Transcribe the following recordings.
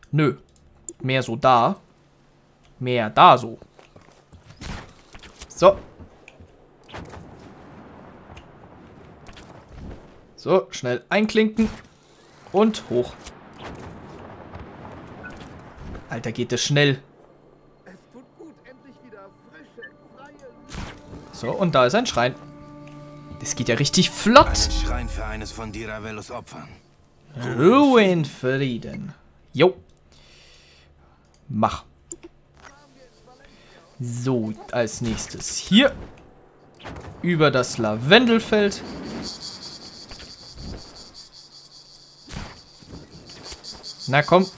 Nö. Mehr so da. Mehr da so. So. So, schnell einklinken. Und hoch. Alter, geht das schnell. So, und da ist ein Schrein. Das geht ja richtig flott. Ein Schrein für eines von Diravellos Opfern. Ruinfrieden. Jo. Mach. So, als nächstes hier. Über das Lavendelfeld. Na komm.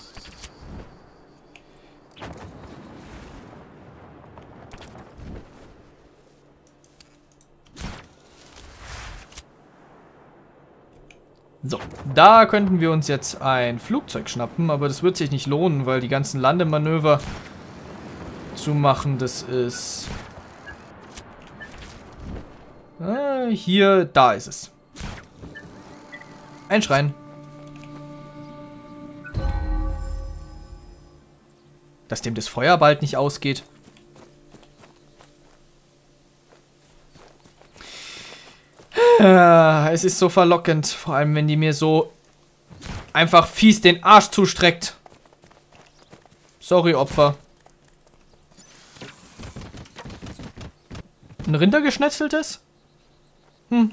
So, da könnten wir uns jetzt ein Flugzeug schnappen, aber das wird sich nicht lohnen, weil die ganzen Landemanöver zu machen, das ist... hier, da ist es. Ein Schrein. Dass dem das Feuer bald nicht ausgeht. Es ist so verlockend, vor allem wenn die mir so einfach fies den Arsch zustreckt. Sorry, Opfer. Ein Rindergeschnetzeltes? Hm.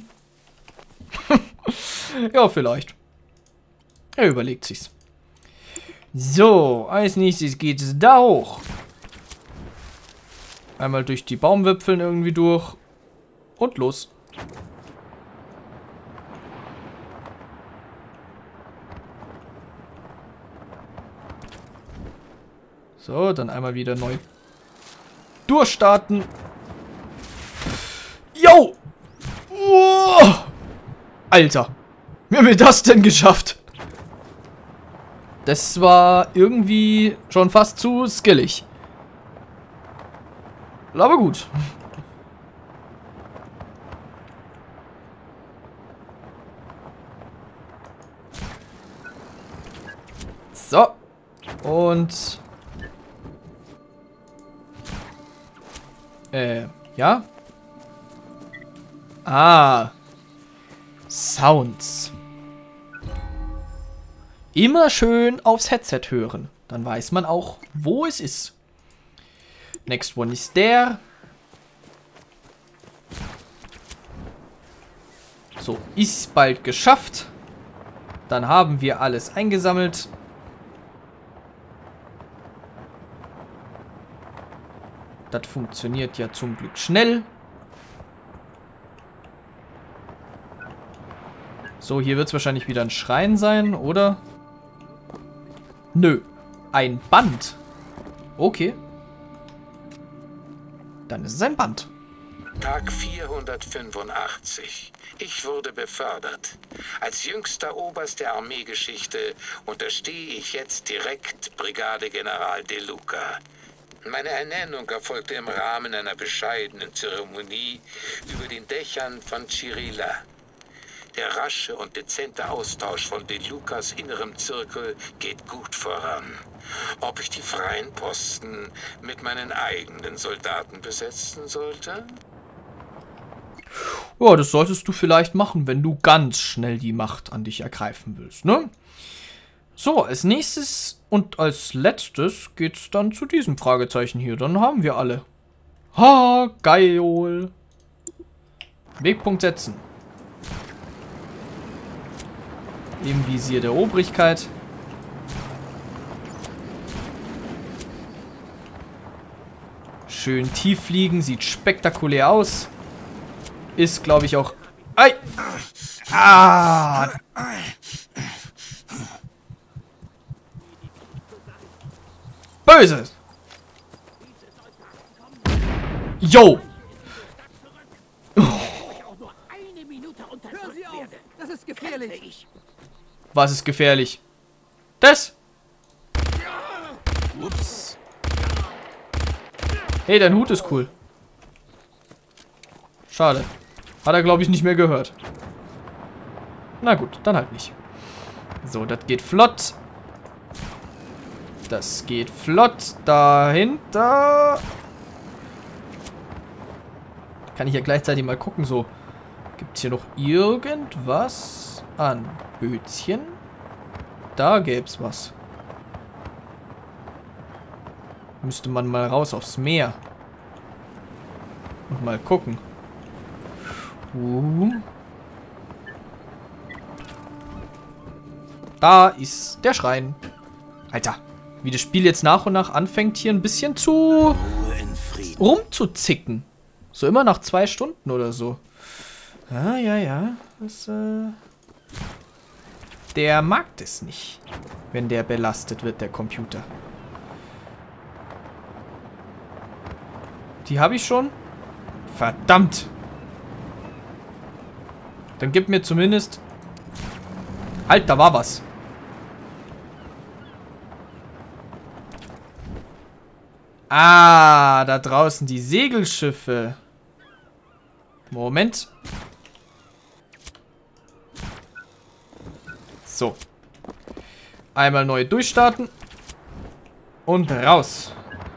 Ja, vielleicht. Er überlegt sich's. So, als nächstes geht es da hoch. Einmal durch die Baumwipfeln irgendwie durch. Und los. So, dann einmal wieder neu durchstarten. Yo! Oh! Alter, wie haben wir das denn geschafft? Das war irgendwie schon fast zu skillig. Aber gut. So. Und... ja? Ah. Sounds. Immer schön aufs Headset hören. Dann weiß man auch, wo es ist. Next one is there. So, ist bald geschafft. Dann haben wir alles eingesammelt. Das funktioniert ja zum Glück schnell. So, hier wird es wahrscheinlich wieder ein Schrein sein, oder? Nö. Ein Band. Okay. Dann ist es ein Band. Tag 485. Ich wurde befördert. Als jüngster Oberst der Armeegeschichte unterstehe ich jetzt direkt Brigadegeneral De Luca. Meine Ernennung erfolgte im Rahmen einer bescheidenen Zeremonie über den Dächern von Cirilla. Der rasche und dezente Austausch von De Lucas innerem Zirkel geht gut voran. Ob ich die freien Posten mit meinen eigenen Soldaten besetzen sollte? Ja, das solltest du vielleicht machen, wenn du ganz schnell die Macht an dich ergreifen willst, ne? So, als nächstes und als letztes geht's dann zu diesem Fragezeichen hier. Dann haben wir alle. Ha, geil. Wegpunkt setzen. Im Visier der Obrigkeit. Schön tief fliegen, sieht spektakulär aus. Ist, glaube ich, auch... Ei! Ah! Böse! Yo! Das ist gefährlich. Was ist gefährlich? Das? Ups. Hey, dein Hut ist cool. Schade. Hat er, glaube ich, nicht mehr gehört. Na gut, dann halt nicht. So, das geht flott. Das geht flott. Dahinter. Kann ich ja gleichzeitig mal gucken, so. Gibt es hier noch irgendwas an Bötchen? Da gäbe es was. Müsste man mal raus aufs Meer. Und mal gucken. Da ist der Schrein. Alter, wie das Spiel jetzt nach und nach anfängt, hier ein bisschen zu rumzuzicken. So immer nach 2 Stunden oder so. Ah, ja. Das, der mag das nicht, wenn der belastet wird, der Computer. Die habe ich schon. Verdammt. Dann gib mir zumindest... Halt, da war was. Ah, da draußen die Segelschiffe. Moment. So. Einmal neu durchstarten. Und raus.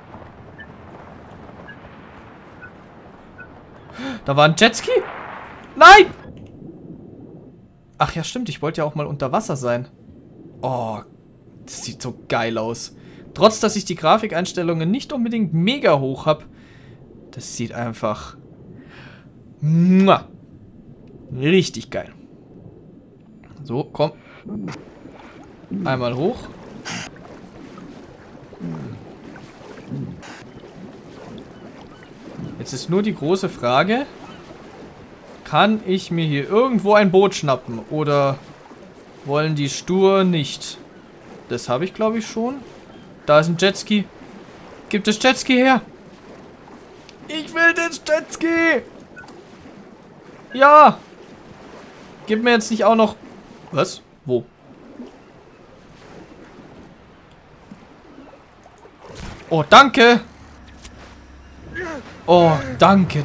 Da war ein Jetski? Nein! Ach ja, stimmt. Ich wollte ja auch mal unter Wasser sein. Oh, das sieht so geil aus. Trotz, dass ich die Grafikeinstellungen nicht unbedingt mega hoch habe. Das sieht einfach... richtig geil. So, komm. Einmal hoch. Jetzt ist nur die große Frage... Kann ich mir hier irgendwo ein Boot schnappen? Oder wollen die stur nicht? Das habe ich, glaube ich, schon. Da ist ein Jetski. Gib das Jetski her. Ich will den Jetski. Ja. Gib mir jetzt nicht auch noch... Was? Wo? Oh, danke. Oh, danke.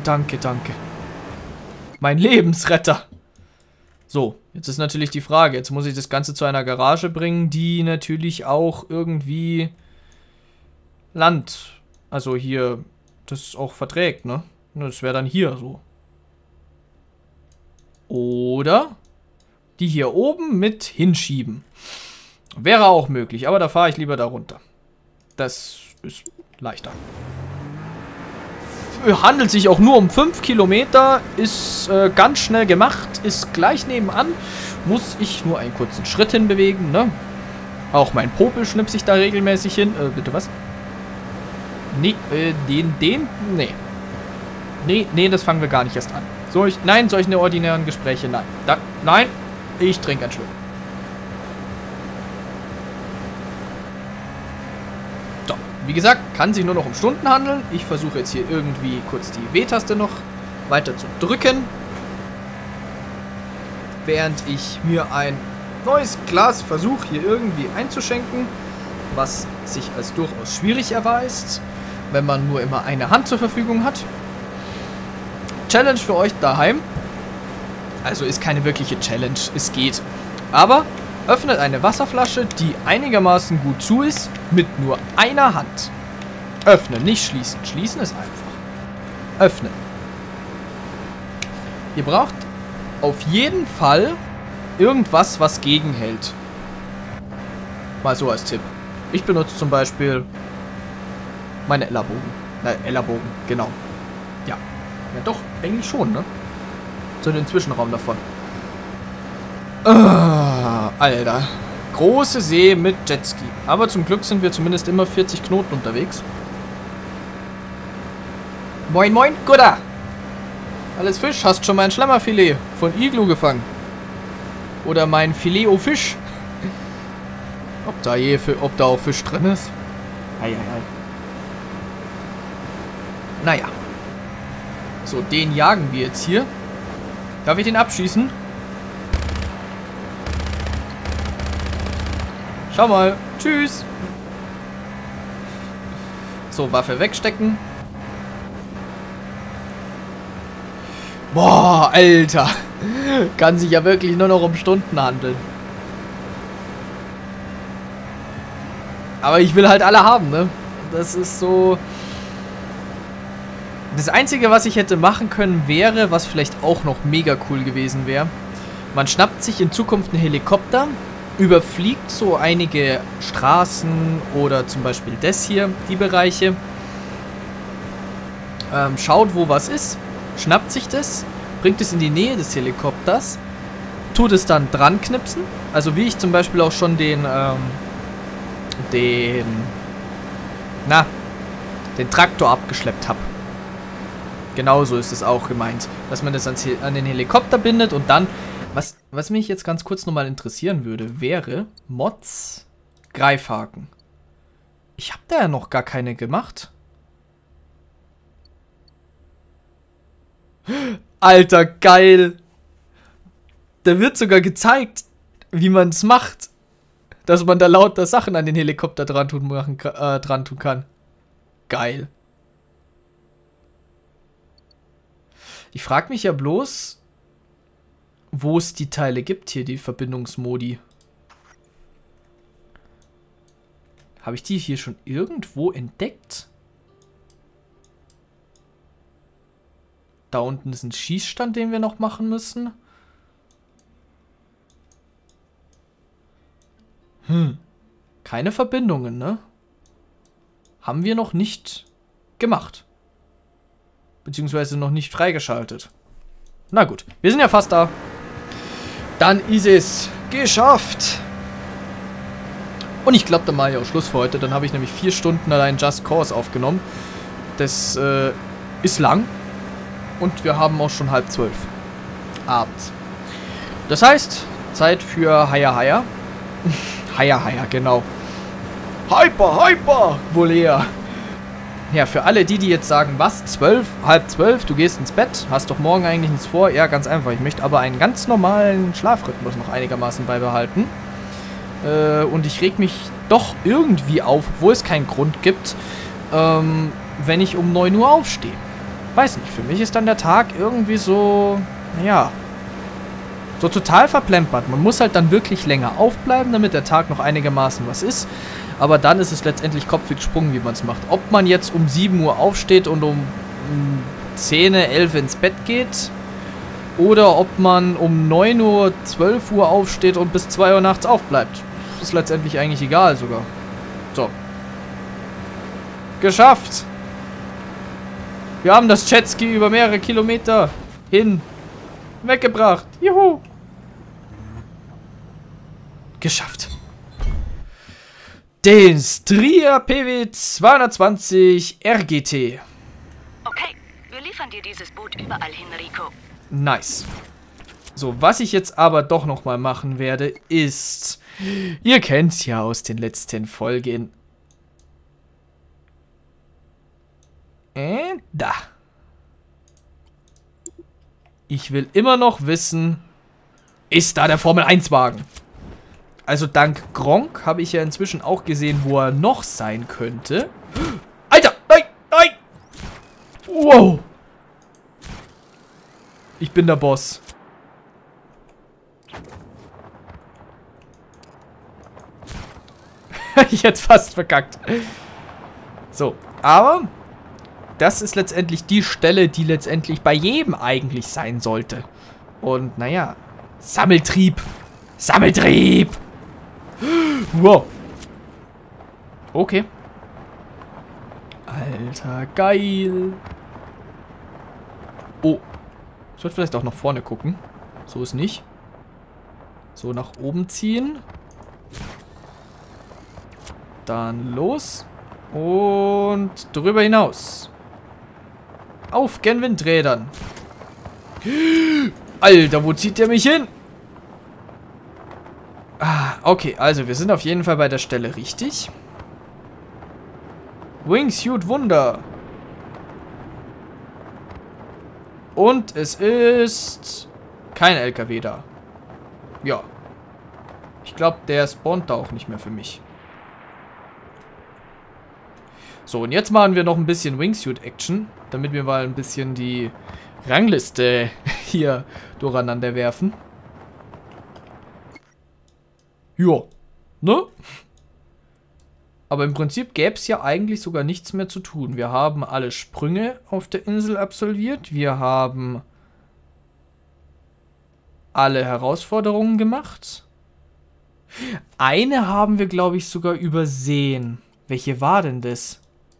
Mein Lebensretter. So, jetzt ist natürlich die Frage. Jetzt muss ich das Ganze zu einer Garage bringen, die natürlich auch irgendwie Land, also hier, das auch verträgt, ne? Das wäre dann hier so. Oder die hier oben mit hinschieben. Wäre auch möglich, aber da fahre ich lieber da runter. Das ist leichter. Handelt sich auch nur um 5 Kilometer, ist ganz schnell gemacht, ist gleich nebenan, muss ich nur einen kurzen Schritt hinbewegen, ne? Auch mein Popel schnipse ich da regelmäßig hin. Bitte was? Nee, nee, das fangen wir gar nicht erst an. Nein, solche ordinären Gespräche, nein. Nein, ich trinke einen Schluck. So, wie gesagt, kann sich nur noch um Stunden handeln. Ich versuche jetzt hier irgendwie kurz die W-Taste noch weiter zu drücken. Während ich mir ein neues Glas versuche hier irgendwie einzuschenken. Was sich als durchaus schwierig erweist, wenn man nur immer eine Hand zur Verfügung hat. Challenge für euch daheim. Also ist keine wirkliche Challenge, es geht. Aber öffnet eine Wasserflasche, die einigermaßen gut zu ist, mit nur einer Hand. Öffnen, nicht schließen. Schließen ist einfach. Öffnen. Ihr braucht auf jeden Fall irgendwas, was gegenhält. Mal so als Tipp. Ich benutze zum Beispiel meine Ellerbogen. Ellerbogen, genau. Ja. Ja doch, eigentlich schon, ne? So den Zwischenraum davon. Alter. Große See mit Jetski. Aber zum Glück sind wir zumindest immer 40 Knoten unterwegs. Moin, moin, Gudda. Alles Fisch? Hast schon mein Schlemmerfilet von Iglu gefangen? Oder mein Filet au Fisch? Ob da auch Fisch drin ist? Ei. Naja. So, den jagen wir jetzt hier. Darf ich den abschießen? Schau mal. Tschüss. So, Waffe wegstecken. Boah, Alter. Kann sich ja wirklich nur noch um Stunden handeln. Aber ich will halt alle haben, ne? Das ist so... Das Einzige, was ich hätte machen können, wäre, was vielleicht auch noch mega cool gewesen wäre, man schnappt sich in Zukunft einen Helikopter, überfliegt so einige Straßen oder zum Beispiel das hier, die Bereiche, schaut, wo was ist, schnappt sich das, bringt es in die Nähe des Helikopters, tut es dann dran knipsen, also wie ich zum Beispiel auch schon den Traktor abgeschleppt habe. Genauso ist es auch gemeint, dass man das an den Helikopter bindet und dann, was mich jetzt ganz kurz nochmal interessieren würde, wäre Mods Greifhaken. Ich habe da ja noch gar keine gemacht. Alter, geil. Da wird sogar gezeigt, wie man es macht. Dass man da lauter Sachen an den Helikopter dran tun kann. Geil. Ich frage mich ja bloß, wo es die Teile gibt hier, die Verbindungsmodi. Habe ich die hier schon irgendwo entdeckt? Da unten ist ein Schießstand, den wir noch machen müssen. Keine Verbindungen, ne? Haben wir noch nicht gemacht. Beziehungsweise noch nicht freigeschaltet. Na gut, wir sind ja fast da. Dann ist es geschafft. Und ich glaube, dann mache ich auch Schluss für heute. Dann habe ich nämlich 4 Stunden allein Just Cause aufgenommen. Das ist lang. Und wir haben auch schon 11:30 abends. Das heißt, Zeit für Haya Haya. Haya Haya, genau. Hyper, wohl eher. Ja, für alle die jetzt sagen, was, 12, 11:30, du gehst ins Bett, hast doch morgen eigentlich nichts vor. Ja, ganz einfach. Ich möchte aber einen ganz normalen Schlafrhythmus noch einigermaßen beibehalten. Und ich reg mich doch irgendwie auf, obwohl es keinen Grund gibt, wenn ich um 9 Uhr aufstehe. Weiß nicht, für mich ist dann der Tag irgendwie so, naja, so total verplempert. Man muss halt dann wirklich länger aufbleiben, damit der Tag noch einigermaßen was ist. Aber dann ist es letztendlich Kopf wie gesprungen, wie man es macht. Ob man jetzt um 7 Uhr aufsteht und um 10, 11 ins Bett geht, oder ob man um 9 Uhr, 12 Uhr aufsteht und bis 2 Uhr nachts aufbleibt. Das ist letztendlich eigentlich egal sogar. So. Geschafft! Wir haben das Jetski über mehrere Kilometer weggebracht. Juhu! Geschafft. Den Stria PW 220 RGT. Okay, wir liefern dir dieses Boot überall hin, Rico. Nice. So, was ich jetzt aber doch nochmal machen werde, ist... Ihr kennt's ja aus den letzten Folgen. Da. Ich will immer noch wissen, ist da der Formel-1-Wagen? Also dank Gronk habe ich ja inzwischen auch gesehen, wo er noch sein könnte. Alter, nein, nein! Wow! Ich bin der Boss. Ich hätte fast verkackt. So, aber das ist letztendlich die Stelle, die letztendlich bei jedem eigentlich sein sollte. Und naja, Sammeltrieb. Sammeltrieb! Wow. Okay. Alter, geil. Oh. Ich sollte vielleicht auch nach vorne gucken. So ist nicht. So, nach oben ziehen. Dann los. Und drüber hinaus. Auf gen Windrädern. Alter, wo zieht der mich hin? Ah, okay, also wir sind auf jeden Fall bei der Stelle richtig. Wingsuit Wunder. Und es ist kein LKW da. Ja. Ich glaube, der spawnt da auch nicht mehr für mich. So, und jetzt machen wir noch ein bisschen Wingsuit-Action, damit wir mal ein bisschen die Rangliste hier durcheinander werfen. Ja, ne? Aber im Prinzip gäbe es ja eigentlich sogar nichts mehr zu tun. Wir haben alle Sprünge auf der Insel absolviert. Wir haben alle Herausforderungen gemacht. Eine haben wir, glaube ich, sogar übersehen. Welche war denn das?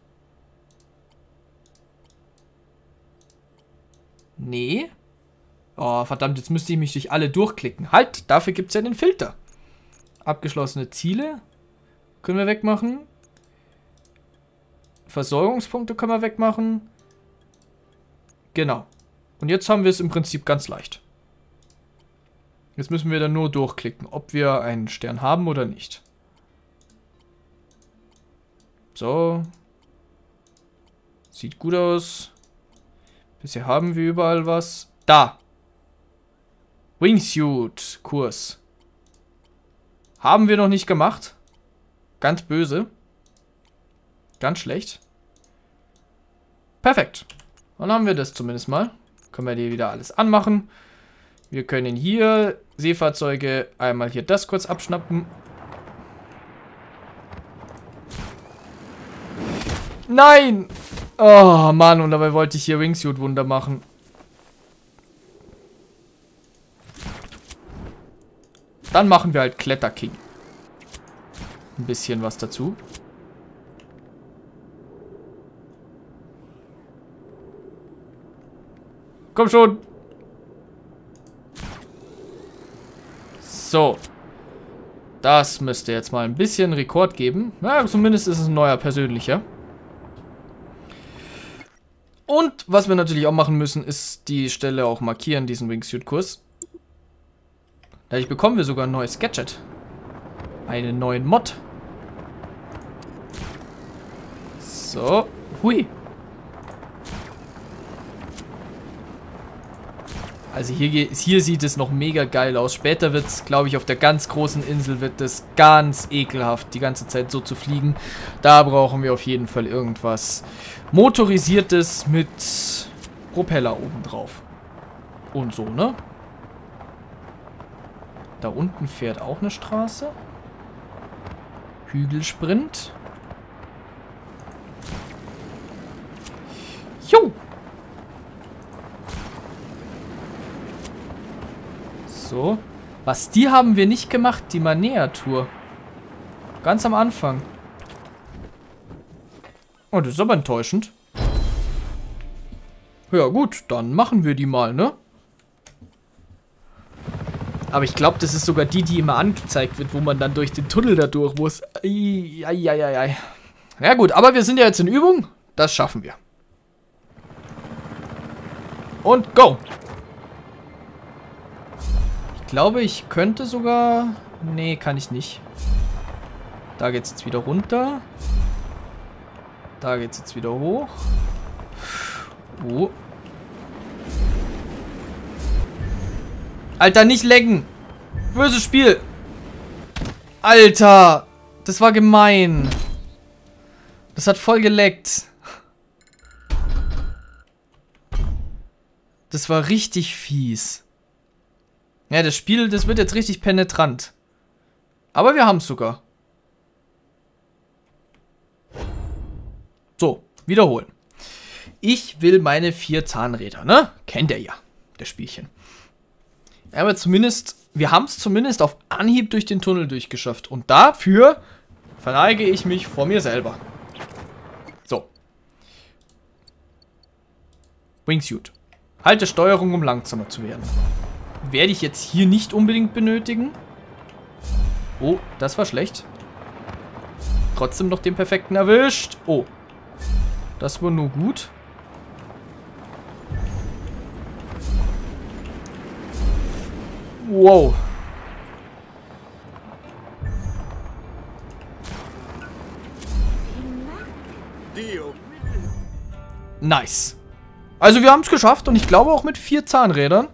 Nee. Oh, verdammt, jetzt müsste ich mich durch alle durchklicken. Halt, dafür gibt es ja den Filter. Abgeschlossene Ziele können wir wegmachen. Versorgungspunkte können wir wegmachen. Genau. Und jetzt haben wir es im Prinzip ganz leicht. Jetzt müssen wir dann nur durchklicken, ob wir einen Stern haben oder nicht. So. Sieht gut aus. Bisher haben wir überall was. Da. Wingsuit Kurs. Haben wir noch nicht gemacht. Ganz böse. Ganz schlecht. Perfekt. Dann haben wir das zumindest mal. Können wir die wieder alles anmachen. Wir können hier Seefahrzeuge einmal hier das kurz abschnappen. Nein! Oh Mann, und dabei wollte ich hier Wingsuit Wunder machen. Dann machen wir halt Kletter King. Ein bisschen was dazu. Komm schon! So. Das müsste jetzt mal ein bisschen Rekord geben. Na, zumindest ist es ein neuer persönlicher. Und was wir natürlich auch machen müssen, ist die Stelle auch markieren, diesen Wingsuit-Kurs. Dadurch bekommen wir sogar ein neues Gadget. Einen neuen Mod. So. Hui. Also hier sieht es noch mega geil aus. Später wird es, glaube ich, auf der ganz großen Insel wird es ganz ekelhaft, die ganze Zeit so zu fliegen. Da brauchen wir auf jeden Fall irgendwas Motorisiertes mit Propeller oben drauf. Und so, ne? Da unten fährt auch eine Straße. Hügelsprint. Jo! So. Was, die haben wir nicht gemacht, die Manea-Tour. Ganz am Anfang. Oh, das ist aber enttäuschend. Ja gut, dann machen wir die mal, ne? Aber ich glaube, das ist sogar die immer angezeigt wird, wo man dann durch den Tunnel da durch muss. Eieieiei. Ja gut, aber wir sind ja jetzt in Übung. Das schaffen wir. Und go! Ich glaube, ich könnte sogar... Nee, kann ich nicht. Da geht's jetzt wieder runter. Da geht's jetzt wieder hoch. Oh. Alter, nicht lecken! Böses Spiel! Alter! Das war gemein. Das hat voll geleckt. Das war richtig fies. Ja, das Spiel, das wird jetzt richtig penetrant. Aber wir haben es sogar. So, wiederholen. Ich will meine 4 Zahnräder, ne? Kennt ihr ja, das Spielchen. Aber zumindest, wir haben es zumindest auf Anhieb durch den Tunnel durchgeschafft. Und dafür verneige ich mich vor mir selber. So. Wingsuit. Halte Steuerung, um langsamer zu werden. Werde ich jetzt hier nicht unbedingt benötigen. Oh, das war schlecht. Trotzdem noch den perfekten erwischt. Oh. Das war nur gut. Wow. Nice. Also wir haben es geschafft und ich glaube auch mit 4 Zahnrädern.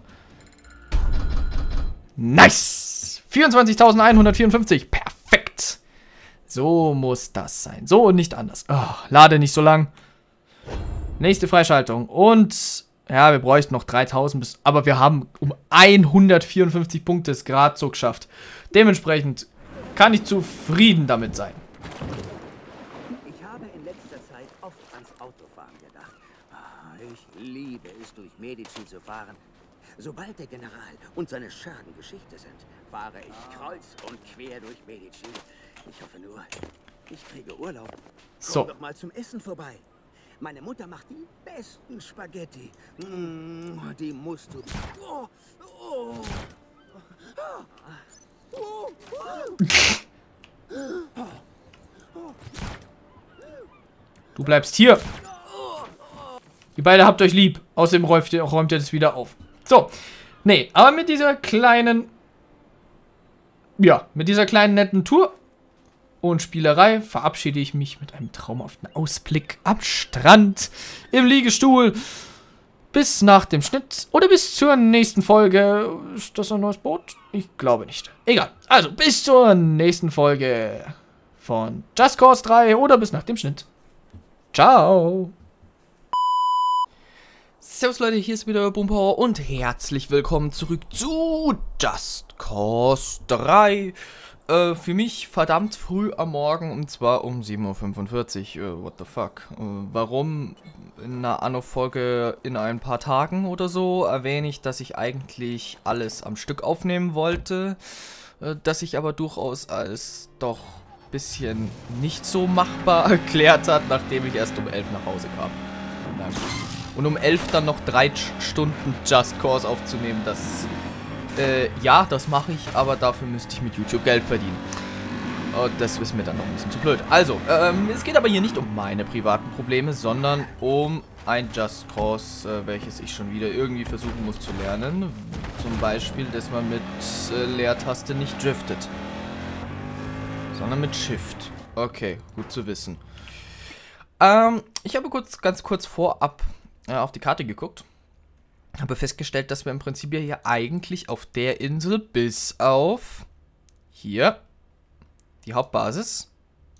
Nice. 24.154. Perfekt. So muss das sein. So und nicht anders. Oh, lade nicht so lang. Nächste Freischaltung. Und ja, wir bräuchten noch 3.000 aber wir haben um 154 Punkte es gerade so geschafft. Dementsprechend kann ich zufrieden damit sein. letzter Zeit oft ans Autofahren gedacht. Ich liebe es, durch Medici zu fahren. Sobald der General und seine Schergen Geschichte sind, fahre ich kreuz und quer durch Medici. Ich hoffe nur, ich kriege Urlaub. So. Komm doch mal zum Essen vorbei. Meine Mutter macht die besten Spaghetti. Die musst du... Oh, oh. Du bleibst hier. Ihr beide habt euch lieb. Außerdem räumt ihr das wieder auf. So. Nee, aber mit dieser kleinen... Ja, mit dieser kleinen netten Tour und Spielerei verabschiede ich mich mit einem traumhaften Ausblick am Strand, im Liegestuhl. Bis nach dem Schnitt oder bis zur nächsten Folge. Ist das ein neues Boot? Ich glaube nicht. Egal. Also bis zur nächsten Folge von Just Cause 3 oder bis nach dem Schnitt. Ciao. Servus Leute, hier ist wieder Boompower und herzlich willkommen zurück zu Just Cause 3. Für mich verdammt früh am Morgen, und zwar um 7:45 Uhr. What the fuck? Warum in einer Anno-Folge in ein paar Tagen oder so erwähne ich, dass ich eigentlich alles am Stück aufnehmen wollte, das sich aber durchaus als doch ein bisschen nicht so machbar erklärt hat, nachdem ich erst um 11 nach Hause kam. Und um 11 dann noch 3 Stunden Just Cause aufzunehmen, das... ja, das mache ich, aber dafür müsste ich mit YouTube Geld verdienen. Und das ist mir dann noch ein bisschen zu blöd. Also, es geht aber hier nicht um meine privaten Probleme, sondern um ein Just Cause, welches ich schon wieder irgendwie versuchen muss zu lernen. Zum Beispiel, dass man mit Leertaste nicht driftet, sondern mit Shift. Okay, gut zu wissen. Ich habe ganz kurz vorab auf die Karte geguckt. Habe festgestellt, dass wir im Prinzip hier eigentlich auf der Insel bis auf hier die Hauptbasis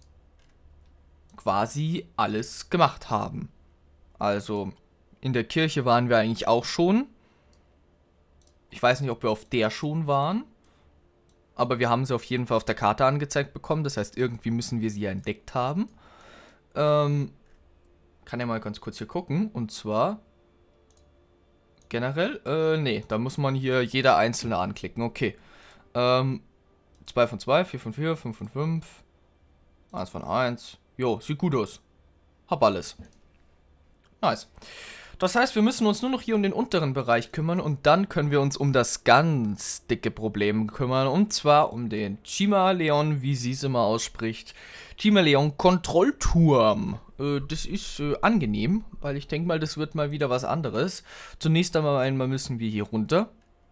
quasi alles gemacht haben. Also in der Kirche waren wir eigentlich auch schon. Ich weiß nicht, ob wir auf der schon waren, aber wir haben sie auf jeden Fall auf der Karte angezeigt bekommen. Das heißt, irgendwie müssen wir sie ja entdeckt haben. Kann ja mal ganz kurz hier gucken. Und zwar... Generell? Nee, da muss man hier jeder einzelne anklicken. Okay. 2 von 2, 4 von 4, 5 von 5, 1 von 1. Jo, sieht gut aus. Hab alles. Nice. Das heißt, wir müssen uns nur noch hier um den unteren Bereich kümmern und dann können wir uns um das ganz dicke Problem kümmern. Und zwar um den Chima-Leon, wie sie es immer ausspricht. Chima-Leon Kontrollturm. Das ist angenehm, weil ich denke mal, das wird mal wieder was anderes. Zunächst einmal müssen wir hier runter.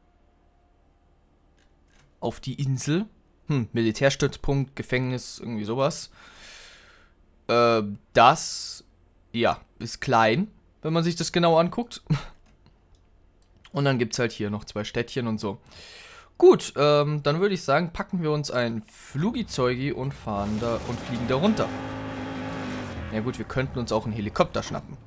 Auf die Insel. Militärstützpunkt, Gefängnis, irgendwie sowas. Das, ja, ist klein, wenn man sich das genau anguckt. Und dann gibt es halt hier noch 2 Städtchen und so. Gut, dann würde ich sagen, packen wir uns ein Flugizeugi und fahren da und fliegen da runter. Ja gut, wir könnten uns auch einen Helikopter schnappen.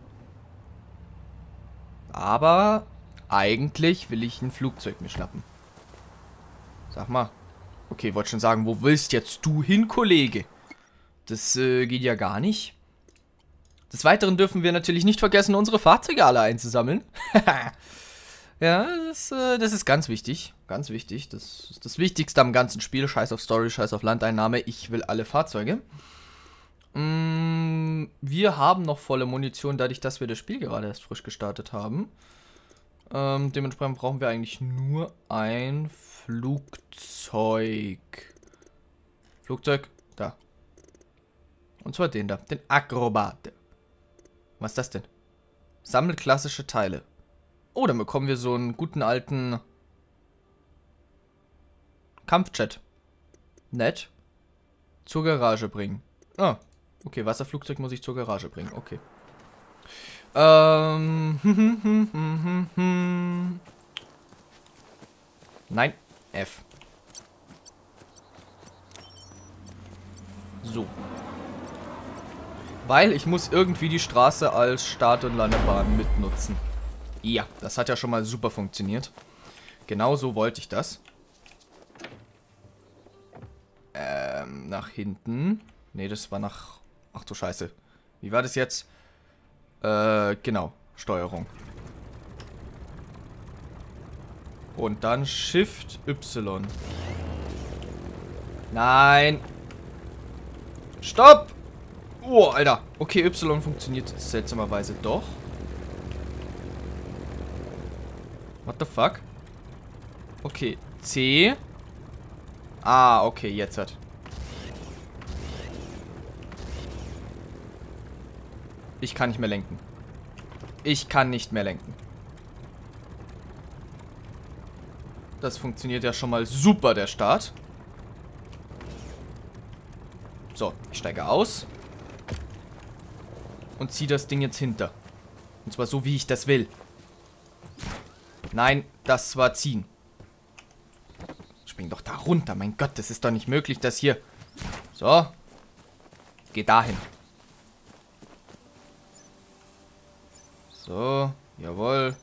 Aber eigentlich will ich ein Flugzeug mir schnappen. Sag mal. Okay, wollte schon sagen, wo willst jetzt du hin, Kollege? Das geht ja gar nicht. Des Weiteren dürfen wir natürlich nicht vergessen, unsere Fahrzeuge alle einzusammeln. Ja, das ist ganz wichtig. Ganz wichtig. Das ist das Wichtigste am ganzen Spiel. Scheiß auf Story, scheiß auf Landeinnahme. Ich will alle Fahrzeuge. Wir haben noch volle Munition, dadurch, dass wir das Spiel gerade erst frisch gestartet haben. Dementsprechend brauchen wir eigentlich nur ein Flugzeug. Flugzeug, da. Und zwar den da, den Acrobat. Was ist das denn? Sammelt klassische Teile. Oh, dann bekommen wir so einen guten alten Kampfjet. Nett. Zur Garage bringen. Ah, okay, Wasserflugzeug muss ich zur Garage bringen. Okay. Nein, F. So. Weil ich muss irgendwie die Straße als Start- und Landebahn mitnutzen. Ja, das hat ja schon mal super funktioniert. Genau so wollte ich das. Nach hinten. Nee, das war nach... Ach du Scheiße. Wie war das jetzt? Genau. Steuerung. Und dann Shift Y. Nein. Stopp! Oh, Alter. Okay, Y funktioniert jetzt seltsamerweise doch. What the fuck? Okay, C. Ah, okay, jetzt hat. Ich kann nicht mehr lenken. Ich kann nicht mehr lenken. Das funktioniert ja schon mal super, der Start. So, ich steige aus. Und ziehe das Ding jetzt hinter. Und zwar so, wie ich das will. Nein, das war ziehen. Spring doch da runter. Mein Gott, das ist doch nicht möglich, dass hier... So. Geh dahin. So, jawohl.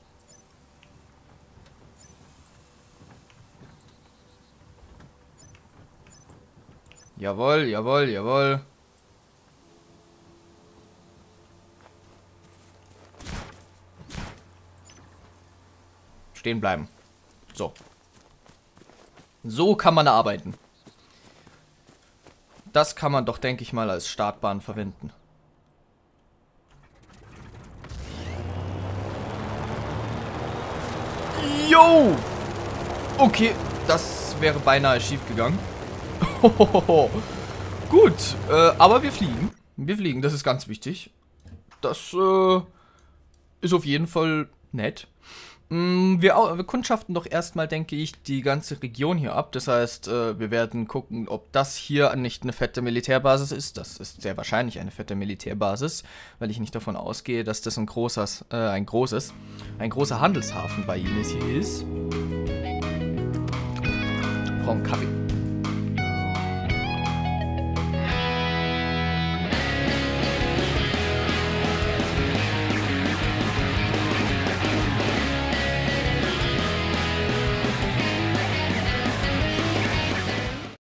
Jawohl, jawohl, jawohl. Stehen bleiben. So. So kann man arbeiten. Das kann man doch, denke ich mal, als Startbahn verwenden. Yo! Okay, das wäre beinahe schief gegangen. Gut, aber wir fliegen. Wir fliegen, das ist ganz wichtig. Das ist auf jeden Fall nett. Wir kundschaften doch erstmal, denke ich, die ganze Region hier ab. Das heißt, wir werden gucken, ob das hier nicht eine fette Militärbasis ist. Das ist sehr wahrscheinlich eine fette Militärbasis, weil ich nicht davon ausgehe, dass das ein großer Handelshafen bei Ihnen hier ist. Ich brauche einen Kaffee.